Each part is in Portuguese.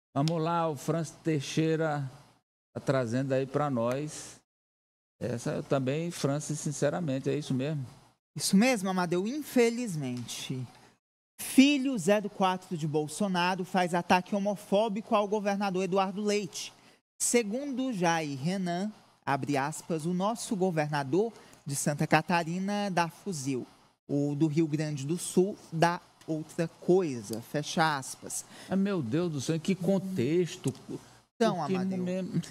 Vamos lá, o Francis Teixeira está trazendo aí para nós. Essa eu também, Francis, sinceramente, é isso mesmo? Isso mesmo, Amadeu, infelizmente. Filho 04 de Bolsonaro faz ataque homofóbico ao governador Eduardo Leite. Segundo Jair Renan, abre aspas, o nosso governador de Santa Catarina dá fuzil. O do Rio Grande do Sul dá outra coisa, fecha aspas. Meu Deus do céu, em que contexto? Então, Amadeu,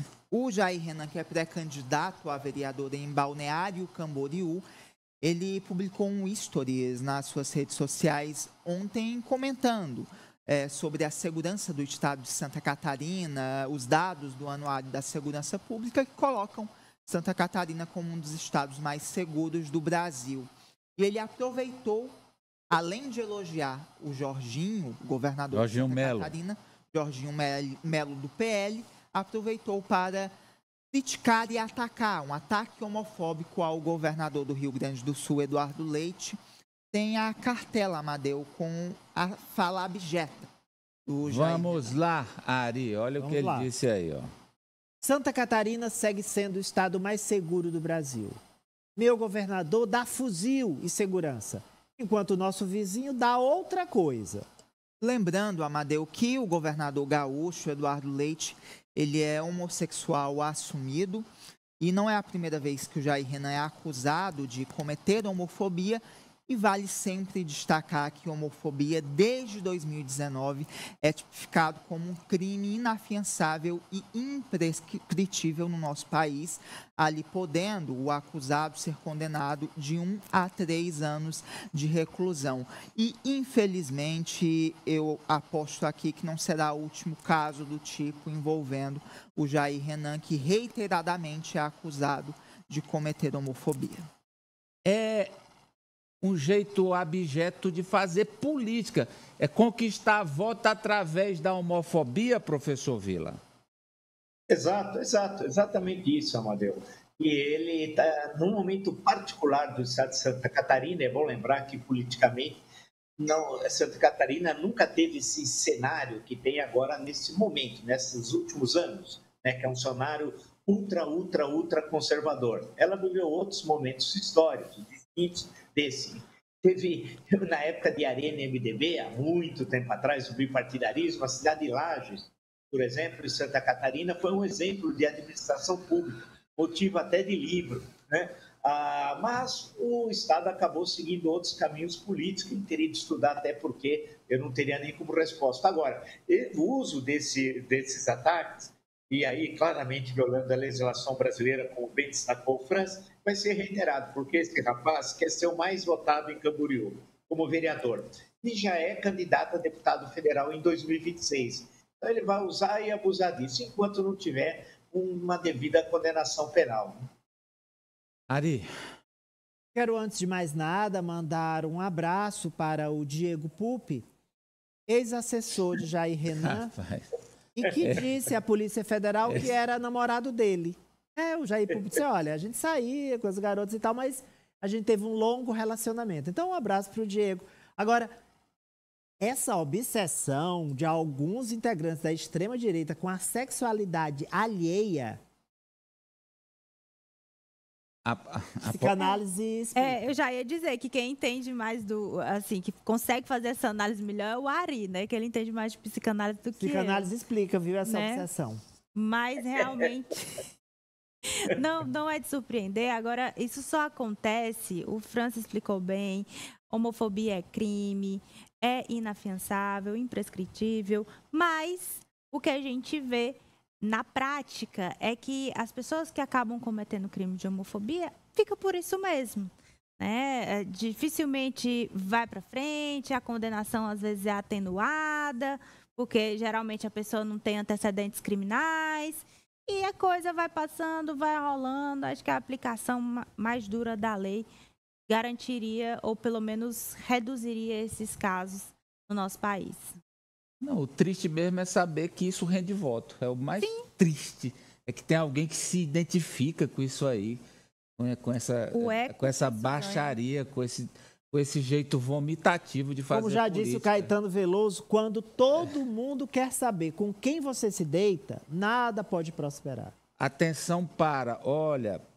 o Jair Renan, que é pré-candidato a vereador em Balneário Camboriú, ele publicou um stories nas suas redes sociais ontem comentando sobre a segurança do estado de Santa Catarina, os dados do Anuário da Segurança Pública que colocam Santa Catarina como um dos estados mais seguros do Brasil. E ele aproveitou, além de elogiar o Jorginho, governador de Santa Catarina, Jorginho Melo do PL, aproveitou para criticar e atacar um ataque homofóbico ao governador do Rio Grande do Sul, Eduardo Leite. Tem a cartela, Amadeu, com a fala abjeta do Jair. Vamos lá, Ari, olha o que ele disse aí, ó. Santa Catarina segue sendo o estado mais seguro do Brasil. Meu governador dá fuzil e segurança, enquanto o nosso vizinho dá outra coisa. Lembrando, Amadeu, que o governador gaúcho, Eduardo Leite, ele é homossexual assumido e não é a primeira vez que o Jair Renan é acusado de cometer homofobia. E vale sempre destacar que a homofobia, desde 2019, é tipificado como um crime inafiançável e imprescritível no nosso país, ali podendo o acusado ser condenado de 1 a 3 anos de reclusão. E, infelizmente, eu aposto aqui que não será o último caso do tipo envolvendo o Jair Renan, que reiteradamente é acusado de cometer homofobia. Um jeito abjeto de fazer política. É conquistar voto através da homofobia, professor Vila? Exatamente isso, Amadeu. E ele está num momento particular do estado de Santa Catarina. É bom lembrar que, politicamente, Santa Catarina nunca teve esse cenário que tem agora nesse momento, nesses últimos anos, né, que é um cenário ultra conservador. Ela viveu outros momentos históricos distintos desse. Teve, na época de Arena MDB, há muito tempo atrás, o bipartidarismo, a cidade de Lages, por exemplo, em Santa Catarina, foi um exemplo de administração pública, motivo até de livro, né? Mas o Estado acabou seguindo outros caminhos políticos, que teria de estudar, até porque eu não teria nem como resposta. Agora, o uso desses ataques, e aí claramente violando a legislação brasileira, como bem destacou o Francis, vai ser reiterado, porque esse rapaz quer ser o mais votado em Camboriú, como vereador, e já é candidato a deputado federal em 2026. Então ele vai usar e abusar disso, enquanto não tiver uma devida condenação penal. Ari. Quero, antes de mais nada, mandar um abraço para o Diego Pupi, ex-assessor de Jair Renan, e que disse à Polícia Federal que era namorado dele. O Jair Pupi disse, olha, a gente saía com as garotas e tal, mas a gente teve um longo relacionamento. Então, um abraço para o Diego. Agora, essa obsessão de alguns integrantes da extrema-direita com a sexualidade alheia... Psicanálise explica. Eu já ia dizer que quem entende mais assim, que consegue fazer essa análise melhor é o Ari, né? Que ele entende mais de psicanálise do que eu. Psicanálise explica, viu, essa obsessão. Mas realmente não é de surpreender. Agora, isso só acontece, o Francis explicou bem, homofobia é crime, é inafiançável, imprescritível, mas o que a gente vê na prática é que as pessoas que acabam cometendo crime de homofobia ficam por isso mesmo, né? Dificilmente vai para frente, a condenação às vezes é atenuada, porque geralmente a pessoa não tem antecedentes criminais e a coisa vai passando, vai rolando. Acho que a aplicação mais dura da lei garantiria ou pelo menos reduziria esses casos no nosso país. Não, o triste mesmo é saber que isso rende voto. É o mais triste. É que tem alguém que se identifica com isso aí, com essa baixaria, com esse com esse jeito vomitativo de fazer Como já política. disse o Caetano Veloso, quando todo mundo quer saber com quem você se deita, nada pode prosperar. Atenção para, olha,